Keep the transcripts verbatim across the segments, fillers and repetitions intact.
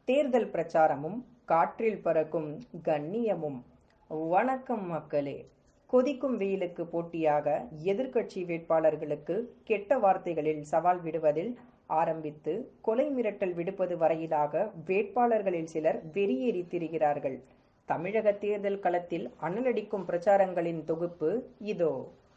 தேர்தல் பிரச்சாரமும் காற்றில் பறக்கும் கண்ணியமும். வணக்கம் மக்களே. கொதிக்கும் வெயிலுக்கு போட்டியாக எதிர்க்கட்சி வேட்பாளர்களுக்கு கெட்ட வார்த்தைகளில் சவால் விடுவதில் ஆரம்பித்து கொலை மிரட்டல் விடுப்பது வரையிலாக வேட்பாளர்களில் சிலர் வெறியேறி திரிகிறார்கள். தமிழக தேர்தல் களத்தில் அனலடிக்கும் பிரச்சாரங்களின் தொகுப்பு இதோ.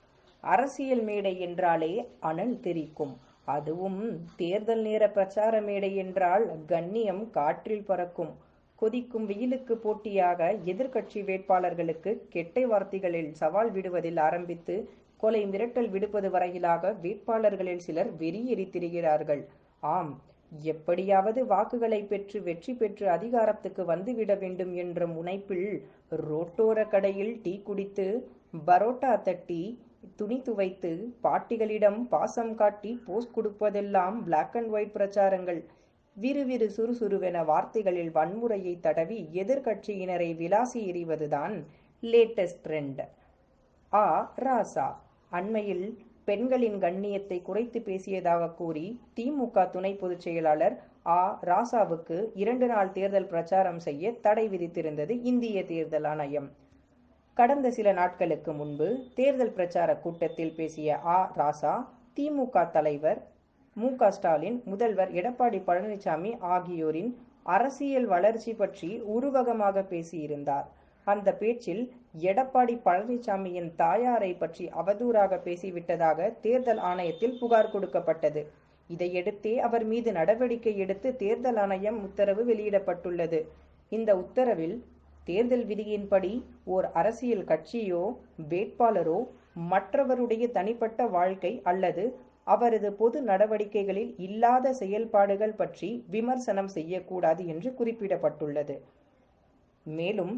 அரசியல் மேடை என்றாலே அனல் தெரிக்கும். அதுவும் தேர்தல் நேர பிரச்சார மேடை என்றால் கண்ணியம் காற்றில் பறக்கும். கொதிக்கும் வெயிலுக்கு போட்டியாக எதிர்க்கட்சி வேட்பாளர்களுக்கு கெட்ட வார்த்தைகளில் சவால் விடுவதில் ஆரம்பித்து கொலை மிரட்டல் விடுப்பது வரையிலாக வேட்பாளர்களில் சிலர் வெறியேறி திரிகிறார்கள். ஆம், எப்படியாவது வாக்குகளை பெற்று வெற்றி பெற்று அதிகாரத்துக்கு வந்துவிட வேண்டும் என்ற முனைப்பில் ரோட்டோர கடையில் டீ குடித்து, பரோட்டா தட்டி, துணி துவைத்து, பாட்டிகளிடம் பாசம் காட்டி போஸ் கொடுப்பதெல்லாம் பிளாக் அண்ட் ஒயிட் பிரச்சாரங்கள். விறுவிறு சுறுசுறுவென வார்த்தைகளில் வன்முறையை தடவி எதிர்கட்சியினரை விளாசி எறிவதுதான் லேட்டஸ்ட் ட்ரெண்ட். ஆ ராசா அண்மையில் பெண்களின் கண்ணியத்தை குறைத்து பேசியதாக கூறி திமுக துணை பொதுச் செயலாளர் ஆ ராசாவுக்கு இரண்டு நாள் தேர்தல் பிரச்சாரம் செய்ய தடை விதித்திருந்தது இந்திய தேர்தல் ஆணையம். கடந்த சில நாட்களுக்கு முன்பு தேர்தல் பிரச்சார கூட்டத்தில் பேசிய ஆ ராசா திமுக தலைவர் மு க ஸ்டாலின், முதல்வர் எடப்பாடி பழனிசாமி ஆகியோரின் அரசியல் வளர்ச்சி பற்றி உருவகமாக பேசியிருந்தார். அந்த பேச்சில் எடப்பாடி பழனிசாமியின் தாயாரை பற்றி அவதூறாக பேசிவிட்டதாக தேர்தல் ஆணையத்தில் புகார் கொடுக்கப்பட்டது. இதையடுத்தே அவர் மீது நடவடிக்கை எடுத்து தேர்தல் ஆணையம் உத்தரவு வெளியிடப்பட்டுள்ளது. இந்த உத்தரவில் தேர்தல் விதியின்படி ஓர் அரசியல் கட்சியோ வேட்பாளரோ மற்றவருடைய தனிப்பட்ட வாழ்க்கை அல்லது அவரது பொது நடவடிக்கைகளில் இல்லாத செயல்பாடுகள் பற்றி விமர்சனம் செய்யக்கூடாது என்று குறிப்பிடப்பட்டுள்ளது. மேலும்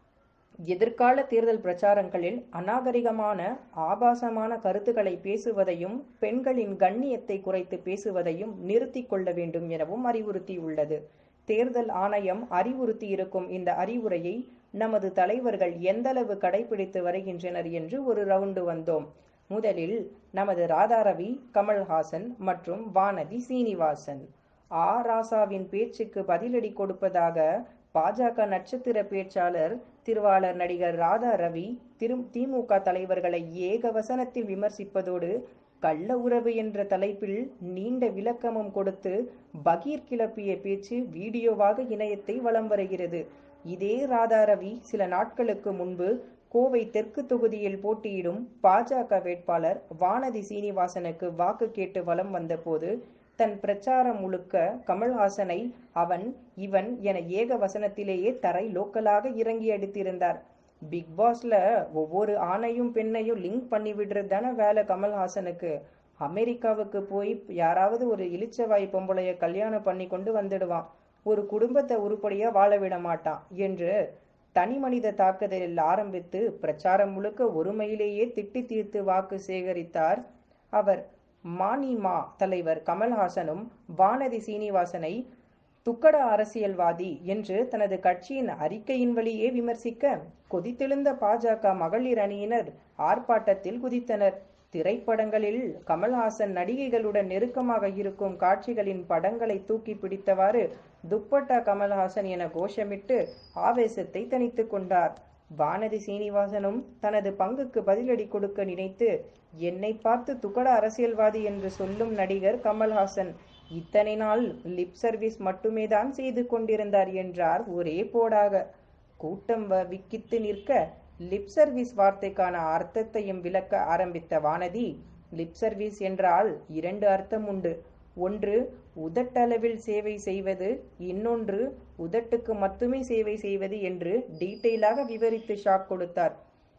எதிர்கால தேர்தல் பிரச்சாரங்களில் அநாகரிகமான ஆபாசமான கருத்துக்களை பேசுவதையும் பெண்களின் கண்ணியத்தை குறைத்து பேசுவதையும் நிறுத்திக் கொள்ள வேண்டும் எனவும் அறிவுறுத்தியுள்ளது. தேர்தல் ஆணையம் அறிவுறுத்தி இருக்கும் இந்த அறிவுரையை நமது தலைவர்கள் எந்தளவு கடைபிடித்து வருகின்றனர் என்று ஒரு ரவுண்டு வந்தோம். முதலில் நமது ராதாரவி, கமல்ஹாசன் மற்றும் வானதி சீனிவாசன். ஆ ராசாவின் பேச்சுக்கு பதிலடி கொடுப்பதாக பாஜக நட்சத்திர பேச்சாளர் திருவாளர் நடிகர் ராதா ரவி திரு திமுக தலைவர்களை ஏகவசனத்தில் விமர்சிப்பதோடு கள்ள உறவு என்ற தலைப்பில் நீண்ட விளக்கமும் கொடுத்து பகீர் கிளப்பிய பேச்சு வீடியோவாக இணையத்தை வலம் வருகிறது. இதே ராதாரவி சில நாட்களுக்கு முன்பு கோவை தெற்கு தொகுதியில் போட்டியிடும் பாஜக வேட்பாளர் வானதி சீனிவாசனுக்கு வாக்கு கேட்டு வலம் வந்தபோது தன் பிரச்சாரம் முழுக்க கமல்ஹாசனை அவன் இவன் என ஏக வசனத்திலேயே தரை லோக்கலாக இறங்கி அடித்திருந்தார். பிக் பாஸ்ல ஒவ்வொரு ஆணையும் பெண்ணையும் லிங்க் பண்ணி விடுறது தானே வேலை கமல்ஹாசனுக்கு. அமெரிக்காவுக்கு போய் யாராவது ஒரு இளிச்சவாய் பொம்பளைய கல்யாணம் பண்ணி கொண்டு வந்துடுவான், ஒரு குடும்பத்தை உருப்படியா வாழ விட மாட்டான் என்று தனி மனித தாக்குதலில் ஆரம்பித்து பிரச்சாரம் முழுக்க ஒருமையிலேயே திட்டி தீர்த்து வாக்கு சேகரித்தார் அவர். மானிமா தலைவர் கமல்ஹாசனும் வானதி சீனிவாசனை துக்கட அரசியல்வாதி என்று தனது கட்சியின் அறிக்கையின் வழியே விமர்சிக்க கொதித்தெழுந்த பாஜக மகளிர் அணியினர் ஆர்ப்பாட்டத்தில் குதித்தனர். திரைப்படங்களில் கமல்ஹாசன் நடிகைகளுடன் நெருக்கமாக இருக்கும் காட்சிகளின் படங்களை தூக்கி பிடித்தவாறு துப்பட்டா கமல்ஹாசன் என கோஷமிட்டு ஆவேசத்தை தணித்து கொண்டார். வானதி சீனிவாசனும் தனது பங்குக்கு பதிலடி கொடுக்க நினைத்து என்னை பார்த்து துக்கட அரசியல்வாதி என்று சொல்லும் நடிகர் கமல்ஹாசன் இத்தனை நாள் லிப் சர்வீஸ் மட்டுமே தான் செய்து கொண்டிருந்தார் என்றார் ஒரே போடாக. கூட்டம் விக்கித்து நிற்க லிப் சர்வீஸ் வார்த்தைக்கான அர்த்தத்தையும் விளக்க ஆரம்பித்த வானதி, லிப் சர்வீஸ் என்றால் இரண்டு அர்த்தம் உண்டு. ஒன்று உதட்டளவில் சேவை செய்வது, இன்னொன்று உதட்டுக்கு மட்டுமே சேவை செய்வது என்று டீட்டெயிலாக விவரித்து ஷாக் கொடுத்தார்.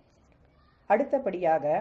அடுத்தபடியாக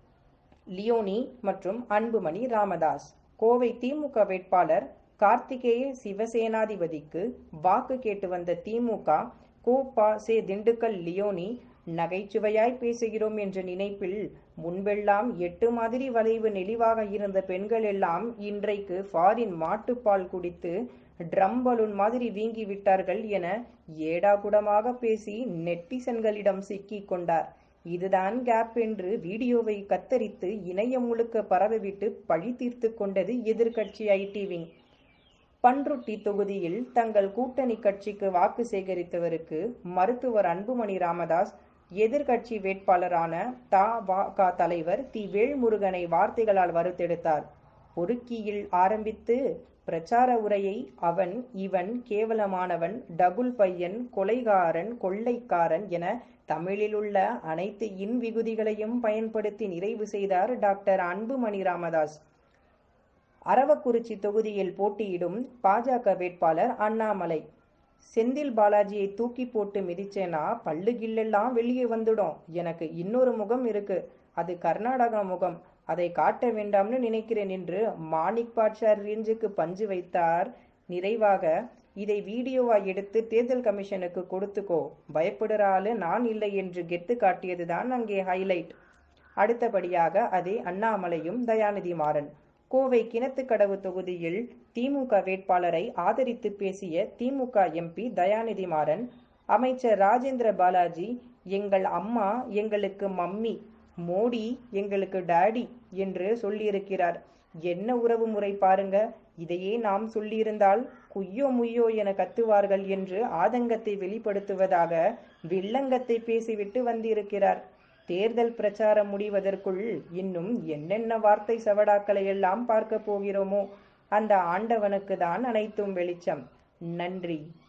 லியோனி மற்றும் அன்புமணி ராமதாஸ். கோவை திமுக வேட்பாளர் கார்த்திகேய சிவசேனாதிபதிக்கு வாக்கு கேட்டு வந்த திமுக கோ பா சே திண்டுக்கல் லியோனி நகைச்சுவையாய் பேசுகிறோம் என்ற நினைப்பில் முன்பெல்லாம் எட்டு மாதிரி வளைவு நெளிவாக இருந்த பெண்கள் எல்லாம் இன்றைக்கு ஃபாரின் மாட்டுப்பால் குடித்து ட்ரம் பலூன் மாதிரி வீங்கி விட்டார்கள் என ஏடாகுடமாக பேசி நெட்டிசன்களிடம் சிக்கி கொண்டார். இதுதான் கேப் என்று வீடியோவை கத்தரித்து இணையம் முழுக்க பரவிவிட்டு பழி தீர்த்து கொண்டது எதிர்கட்சி ஐடி விங். பண்ருட்டி தொகுதியில் தங்கள் கூட்டணி கட்சிக்கு வாக்கு சேகரித்தவருக்கு மருத்துவர் அன்புமணி ராமதாஸ் எதிர்க்கட்சி வேட்பாளரான த வ க தலைவர் தி வேல்முருகனை வார்த்தைகளால் வறுத்தெடுத்தார். பொறுக்கியில் ஆரம்பித்து பிரச்சார உரையை அவன் இவன் கேவலமானவன் டகுல் பையன் கொலைகாரன் கொள்ளைக்காரன் என தமிழிலுள்ள அனைத்து இன் விகுதிகளையும் பயன்படுத்தி நிறைவு செய்தார் டாக்டர் அன்புமணி ராமதாஸ். அரவக்குறிச்சி தொகுதியில் போட்டியிடும் பாஜக வேட்பாளர் அண்ணாமலை, செந்தில் பாலாஜியை தூக்கி போட்டு மிதிச்சேனா பல்லு கில்லெல்லாம் வெளியே வந்துடும். எனக்கு இன்னொரு முகம் இருக்கு, அது கர்நாடகா முகம், அதை காட்ட வேண்டாம்னு நினைக்கிறேன் என்று மாணிக் பாட்ஷா ரேஞ்சுக்கு பஞ்சு வைத்தார். நிறைவாக, இதை வீடியோவா எடுத்து தேர்தல் கமிஷனுக்கு கொடுத்துக்கோ, பயப்படுற ஆளு நான் இல்லை என்று கெத்து காட்டியதுதான் அங்கே ஹைலைட். அடுத்தபடியாக அதே அண்ணாமலையும் தயாநிதி மாறன் கோவை கிணத்துக்கடவு தொகுதியில் திமுக வேட்பாளரை ஆதரித்து பேசிய திமுக எம்பி தயாநிதி மாறன், அமைச்சர் ராஜேந்திர பாலாஜி எங்கள் அம்மா எங்களுக்கு மம்மி, மோடி எங்களுக்கு டாடி என்று சொல்லியிருக்கிறார். என்ன உறவு முறை பாருங்க, இதையே நாம் சொல்லியிருந்தால் குய்யோ முய்யோ என கத்துவார்கள் என்று ஆதங்கத்தை வெளிப்படுத்துவதாக வில்லங்கத்தை பேசிவிட்டு வந்திருக்கிறார். தேர்தல் பிரச்சாரம் முடிவதற்குள் இன்னும் என்னென்ன வார்த்தை சவடாக்களை எல்லாம் பார்க்க போகிறோமோ, அந்த ஆண்டவனுக்கு தான் அனைத்தும் வெளிச்சம். நன்றி.